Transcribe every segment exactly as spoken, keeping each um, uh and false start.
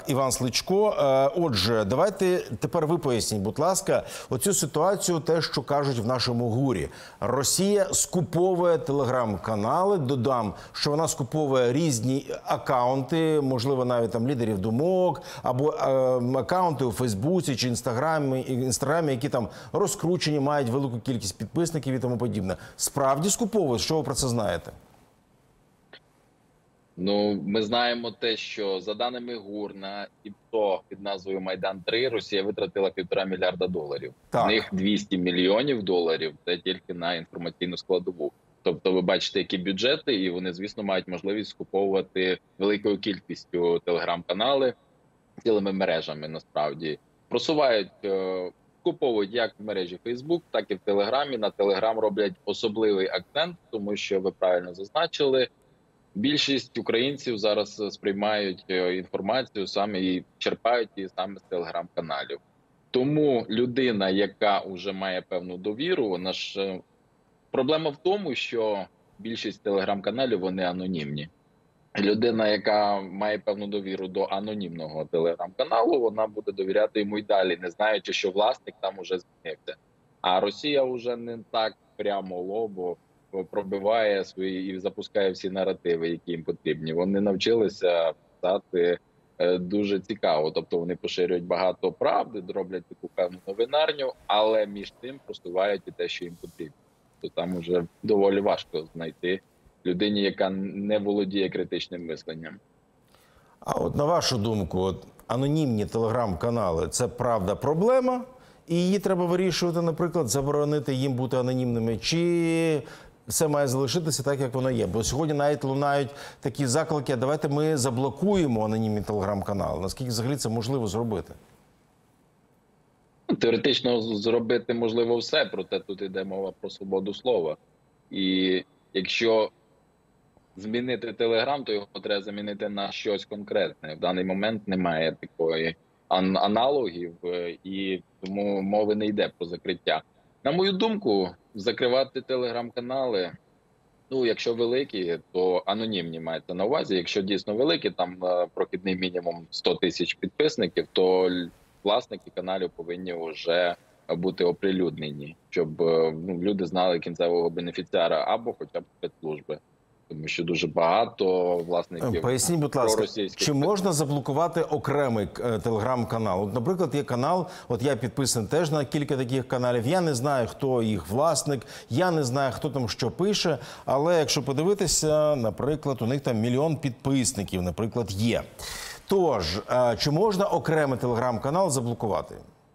Іван Сличко. Отже, давайте тепер ви поясніть, будь ласка, оцю ситуацію, те, що кажуть в нашому ГУРі. Росія скуповує телеграм-канали, додам, що вона скуповує різні акаунти, можливо, навіть там лідерів думок, або е, акаунти у Фейсбуці чи Інстаграмі, Інстаграмі, які там розкручені, мають велику кількість підписників і тому подібне. Справді скуповують? Що ви про це знаєте? Ну, ми знаємо те, що за даними ГУР на ІПСО під назвою Майдан три Росія витратила півтора мільярда доларів. Так. З них двісті мільйонів доларів – це тільки на інформаційну складову. Тобто ви бачите, які бюджети, і вони, звісно, мають можливість скуповувати великою кількістю телеграм-канали цілими мережами, насправді. Просувають, скуповують як в мережі Facebook, так і в Телеграмі. На Телеграм роблять особливий акцент, тому що, ви правильно зазначили, більшість українців зараз сприймають інформацію саме і черпають її саме з телеграм-каналів. Тому людина, яка вже має певну довіру, вона ж... Проблема в тому, що більшість телеграм-каналів, вони анонімні. Людина, яка має певну довіру до анонімного телеграм-каналу, вона буде довіряти йому й далі, не знаючи, що власник там уже змінився. А Росія вже не так прямо лобо пробиває свої і запускає всі наративи, які їм потрібні. Вони навчилися писати дуже цікаво. Тобто вони поширюють багато правди, роблять таку певну новинарню, але між тим просувають і те, що їм потрібно. То там вже доволі важко знайти людині, яка не володіє критичним мисленням. А от на вашу думку, от, анонімні телеграм-канали – це правда проблема? І її треба вирішувати, наприклад, заборонити їм бути анонімними? Чи все має залишитися так, як воно є? Бо сьогодні навіть лунають такі заклики, давайте ми заблокуємо анонімні телеграм-канали. Наскільки взагалі це можливо зробити? Теоретично зробити можливо все, проте тут йде мова про свободу слова. І якщо змінити Телеграм, то його треба замінити на щось конкретне. В даний момент немає такої аналогів, і тому мови не йде про закриття. На мою думку, закривати телеграм-канали, ну, якщо великі, то анонімні мається на увазі. Якщо дійсно великі, там прохідний мінімум сто тисяч підписників, то власники каналів повинні вже бути оприлюднені, щоб ну, люди знали кінцевого бенефіціара або хоча б спецслужби. Тому що дуже багато власників... Поясніть, будь ласка, чи можна заблокувати окремий телеграм-канал? От, наприклад, є канал, от я підписаний теж на кілька таких каналів, я не знаю, хто їх власник, я не знаю, хто там що пише, але якщо подивитися, наприклад, у них там мільйон підписників, наприклад, є. Тож, чи можна окремий телеграм-канал заблокувати?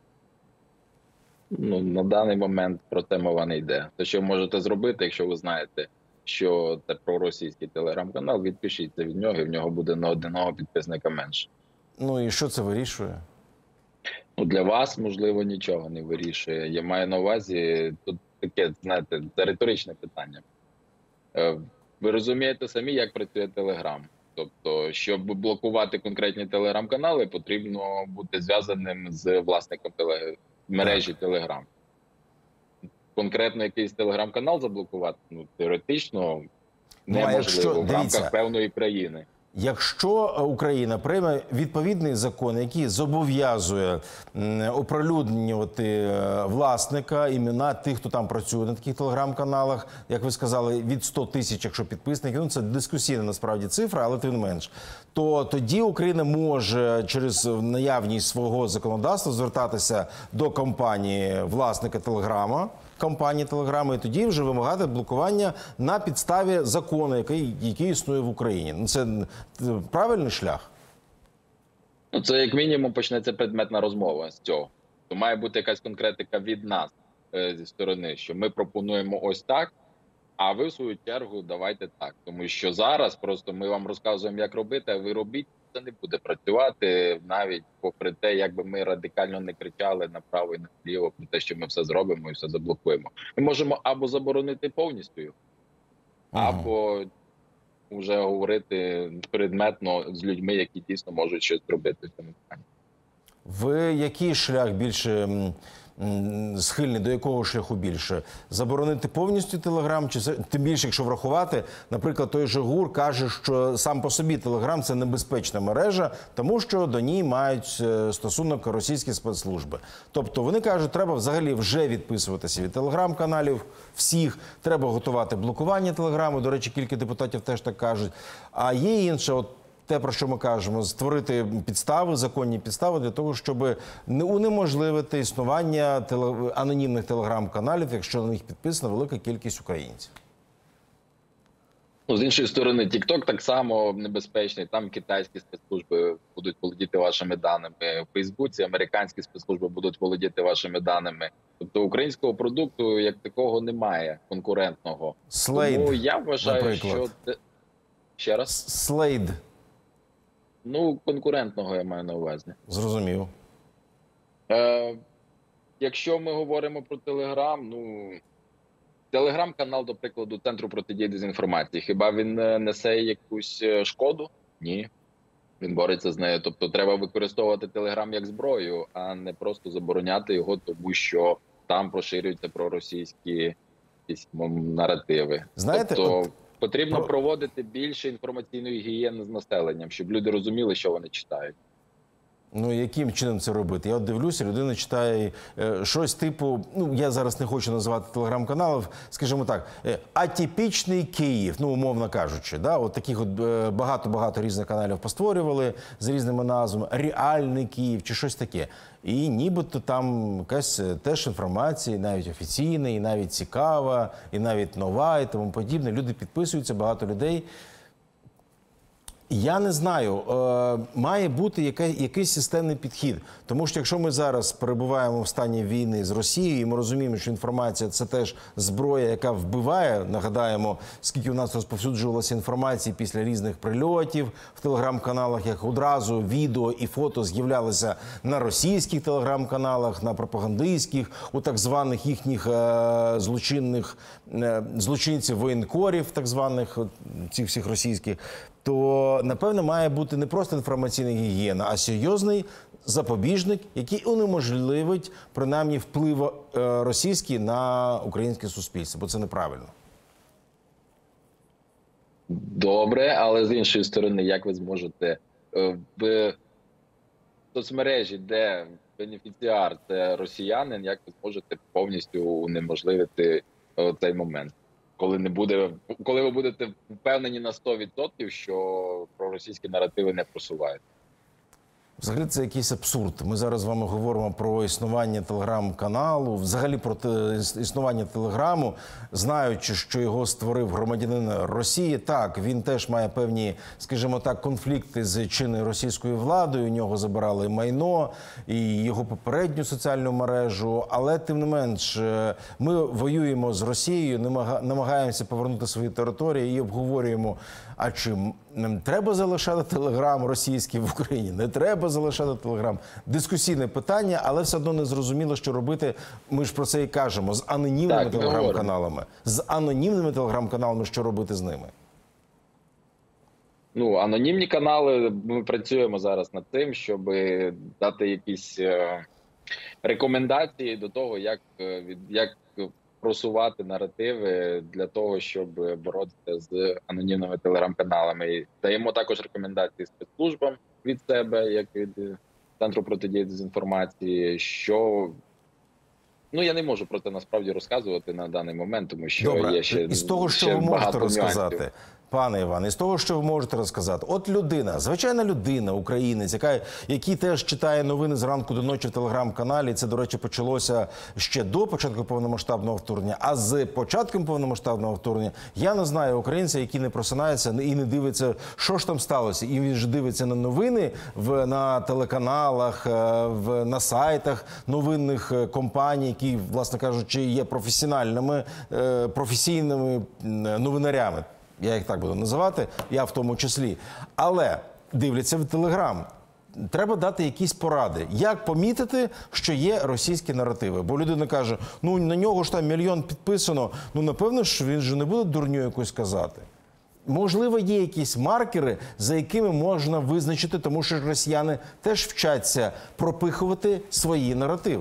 Ну, на даний момент про це мова не йде. Те, що ви можете зробити, якщо ви знаєте, що це проросійський телеграм-канал, відпишіться від нього, і в нього буде на одного підписника менше. Ну і що це вирішує? Ну, для вас, можливо, нічого не вирішує. Я маю на увазі, тут таке, знаєте, це риторичне питання. Ви розумієте самі, як працює Телеграм. Тобто, щоб блокувати конкретні телеграм-канали, потрібно бути зв'язаним з власником телег... мережі Телеграм. Конкретно якийсь телеграм-канал заблокувати, ну, теоретично неможливо в рамках певної країни. Якщо Україна прийме відповідний закон, який зобов'язує оприлюднювати власника, імена тих, хто там працює на таких телеграм-каналах, як ви сказали, від ста тисяч, якщо підписників, ну це дискусійна насправді цифра, але тим не менш, то тоді Україна може через наявність свого законодавства звертатися до компанії власника Телеграма, компанії Телеграми, і тоді вже вимагати блокування на підставі закону, який, який існує в Україні. Це правильний шлях? Ну, це як мінімум почнеться предметна розмова з цього. То має бути якась конкретика від нас е, зі сторони, що ми пропонуємо ось так, а ви в свою чергу давайте так. Тому що зараз просто ми вам розказуємо, як робити, а ви робіть. Це не буде працювати навіть попри те, як би ми радикально не кричали направо і наліво про те, що ми все зробимо і все заблокуємо. Ми можемо або заборонити повністю, ага. або вже говорити предметно з людьми, які дійсно можуть щось зробити в цьому питанні. Ви який шлях більше м, схильний до якого шляху більше? Заборонити повністю Телеграм? Чи все- тим більше, якщо врахувати, наприклад, той же ГУР каже, що сам по собі Телеграм – це небезпечна мережа, тому що до ній мають е, стосунок російські спецслужби. Тобто вони кажуть, треба взагалі вже відписуватися від Телеграм-каналів всіх, треба готувати блокування Телеграму, до речі, кілька депутатів теж так кажуть. А є інше, от те, про що ми кажемо, створити підстави, законні підстави для того, щоб не унеможливити існування теле... анонімних телеграм-каналів, якщо на них підписана велика кількість українців. Ну, з іншої сторони, TikTok так само небезпечний. Там китайські спецслужби будуть володіти вашими даними. В Фейсбуці американські спецслужби будуть володіти вашими даними. Тобто українського продукту як такого немає конкурентного. Слейд, Тому я вважаю, наприклад. що ще раз. Слейд. Ну, конкурентного я маю на увазі. Зрозумів. Е, якщо ми говоримо про Телеграм, ну Телеграм-канал, до прикладу, Центру протидії дезінформації, хіба він е, несе якусь е, шкоду? Ні. Він бореться з нею. Тобто треба використовувати Телеграм як зброю, а не просто забороняти його, тому що там поширюються проросійські якісь м, наративи. Знаєте, тобто от потрібно про- проводити більше інформаційної гігієни з населенням, щоб люди розуміли, що вони читають. Ну, яким чином це робити? Я от дивлюся, людина читає е, щось типу, ну, я зараз не хочу називати телеграм-каналів, скажімо так, е, атипічний Київ, ну, умовно кажучи, да? От таких от е, багато-багато різних каналів постворювали з різними назвами, реальний Київ чи щось таке. І нібито там якась е, теж інформація, і навіть офіційна, і навіть цікава, і навіть нова, і тому подібне. Люди підписуються, багато людей. Я не знаю, е, має бути яка, якийсь системний підхід. Тому що якщо ми зараз перебуваємо в стані війни з Росією, і ми розуміємо, що інформація – це теж зброя, яка вбиває, нагадаємо, скільки у нас розповсюджувалося інформації після різних прильотів в телеграм-каналах, як одразу відео і фото з'являлися на російських телеграм-каналах, на пропагандистських, у так званих їхніх е, злочинних е, злочинців, воєнкорів, так званих, от, цих всіх російських, то, напевно, має бути не просто інформаційна гігієна, а серйозний запобіжник, який унеможливить, принаймні, вплив е, російський на українське суспільство, бо це неправильно. Добре, але з іншої сторони, як ви зможете е, в соцмережі, де бенефіціар – це росіянин, як ви зможете повністю унеможливити е, цей момент? Коли не буде, коли ви будете впевнені на сто відсотків, що проросійські наративи не просувають. Взагалі це якийсь абсурд. Ми зараз з вами говоримо про існування телеграм-каналу, взагалі про те- існування телеграму, знаючи, що його створив громадянин Росії. Так, він теж має певні, скажімо так, конфлікти з чинною російською владою. У нього забирали майно і його попередню соціальну мережу. Але, тим не менш, ми воюємо з Росією, намага- намагаємося повернути свої території і обговорюємо, а чи м, треба залишати телеграм російський в Україні? Не треба залишати телеграм. Дискусійне питання, але все одно не зрозуміло, що робити. Ми ж про це і кажемо. З анонімними Так, ми телеграм-каналами. З анонімними телеграм-каналами, що робити з ними? Ну, анонімні канали, ми працюємо зараз над тим, щоб дати якісь е, рекомендації до того, як, е, від- як просувати наративи для того, щоб боротися з анонімними телеграм-каналами. І даємо також рекомендації спецслужбам від себе, як від е, Центру протидії дезінформації, що ну я не можу про це насправді розказувати на даний момент, тому що Добре, є ще із того, що ще ви можете багато розказати, нюансів. пане Іване, із того, що ви можете розказати, от людина, звичайна людина, українець, яка, який теж читає новини зранку до ночі в телеграм-каналі, це, до речі, почалося ще до початку повномасштабного вторгнення, а з початком повномасштабного вторгнення я не знаю українця, який не просинається і не дивиться, що ж там сталося, і він ж дивиться на новини в, на телеканалах, е, в, на сайтах новинних е, компаній, які, власне кажучи, є професіональними, е, професійними м, новинарями. Я їх так буду називати, я в тому числі. Але дивляться в Телеграм. Треба дати якісь поради. Як помітити, що є російські наративи? Бо людина каже, ну на нього ж там мільйон підписано, ну напевно ж він же не буде дурню якусь казати. Можливо, є якісь маркери, за якими можна визначити, тому що росіяни теж вчаться пропихувати свої наративи.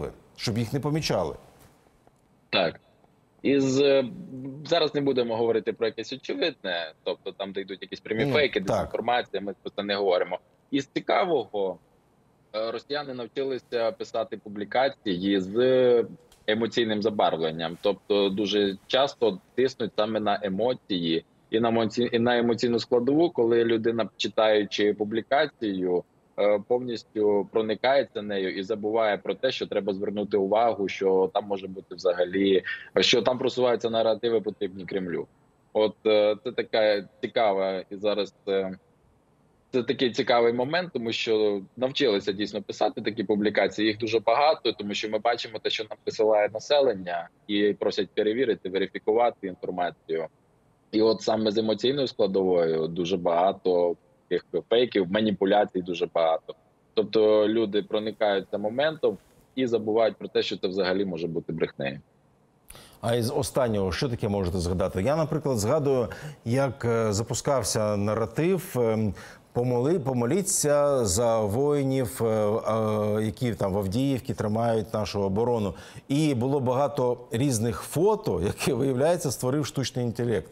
щоб їх не помічали. Так. Із е, зараз не будемо говорити про якесь очевидне, тобто там, де йдуть якісь прямі Ну, фейки, так. дезінформація, ми про це не говоримо. Із цікавого, е, росіяни навчилися писати публікації з емоційним забарвленням, тобто дуже часто тиснуть саме на емоції і на емоці... і на емоційну складову, коли людина, читаючи публікацію, е, повністю проникається нею і забуває про те, що треба звернути увагу, що там може бути взагалі, що там просуваються наративи потрібні Кремлю. От е, це така цікава і зараз е, це такий цікавий момент, тому що навчилися дійсно писати такі публікації. Їх дуже багато, тому що ми бачимо те, що нам присилає населення, і просять перевірити, верифікувати інформацію. І от саме з емоційною складовою дуже багато тих фейків, маніпуляцій дуже багато. Тобто люди проникаються моментом і забувають про те, що це взагалі може бути брехнею. А із останнього, що таке можете згадати? Я, наприклад, згадую, як е, запускався наратив е, помоли, помоліться за воїнів, е, е, які там в Авдіївці тримають нашу оборону. І було багато різних фото, які, виявляється, створив штучний інтелект.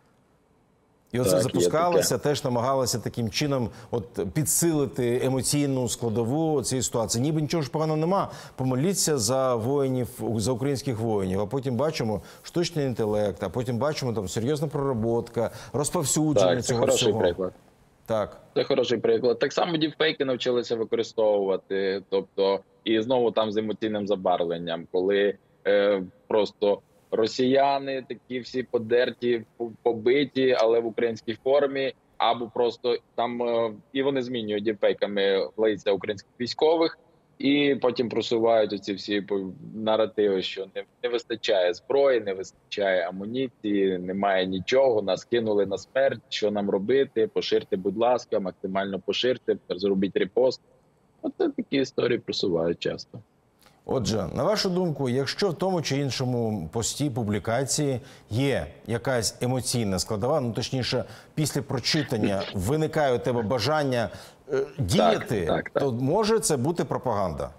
І оце Так, є запускалося, таке. теж намагалося таким чином от підсилити емоційну складову цієї ситуації. Ніби нічого ж поганого нема. Помоліться за воїнів, за українських воїнів. А потім бачимо штучний інтелект, а потім бачимо там серйозна пророботка, розповсюдження Так, це цього хороший всього. приклад. Так. Це хороший приклад. Так само діпфейки навчилися використовувати, тобто і знову там з емоційним забарвленням, коли е, просто росіяни такі всі подерті, побиті, але в українській формі, або просто там е, і вони змінюють діпфейками лиця українських військових, і потім просувають оці всі наративи, що не, не вистачає зброї, не вистачає амуніції, немає нічого, нас кинули на смерть, що нам робити, поширте, будь ласка, максимально поширте, зробіть репост. Оце такі історії просувають часто. Отже, на вашу думку, якщо в тому чи іншому пості, публікації є якась емоційна складова, ну точніше, після прочитання виникає у тебе бажання е, діяти, так, так. то може це бути пропаганда?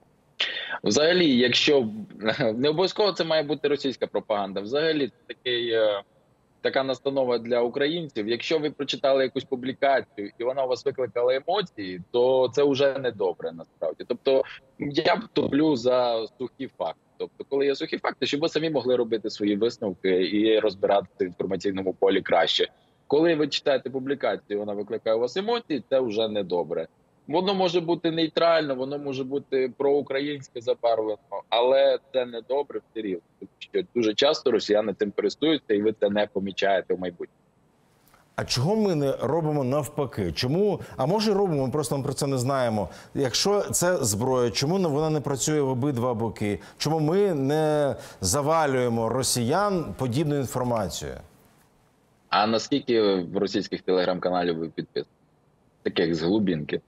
Взагалі, якщо не обов'язково це має бути російська пропаганда, взагалі це такий, е, така настанова для українців. Якщо ви прочитали якусь публікацію і вона у вас викликала емоції, то це вже не добре насправді. Тобто я б топлю за сухі факти. Тобто, коли є сухі факти, щоб ви самі могли робити свої висновки і розбиратися в інформаційному полі краще. Коли ви читаєте публікацію, вона викликає у вас емоції, це вже не добре. Воно може бути нейтрально, воно може бути проукраїнське забарвлено, але це не добре все рівно, тому що дуже часто росіяни цим користуються, і ви це не помічаєте в майбутньому. А чого ми не робимо навпаки? Чому? А може робимо, ми просто про це не знаємо. Якщо це зброя, чому вона не працює в обидва боки? Чому ми не завалюємо росіян подібною інформацією? А наскільки в російських телеграм-каналів ви підписані? Таких з глибинки.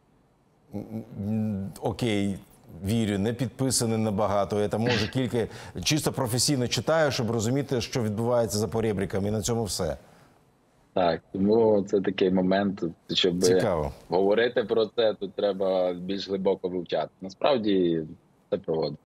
Окей, вірю, не підписаний набагато. Я там може кілька чисто професійно читаю, щоб розуміти, що відбувається за поребриками, і на цьому все. Так, тому це такий момент, щоб Цікаво. говорити про це, тут треба більш глибоко вивчати. Насправді це проводить.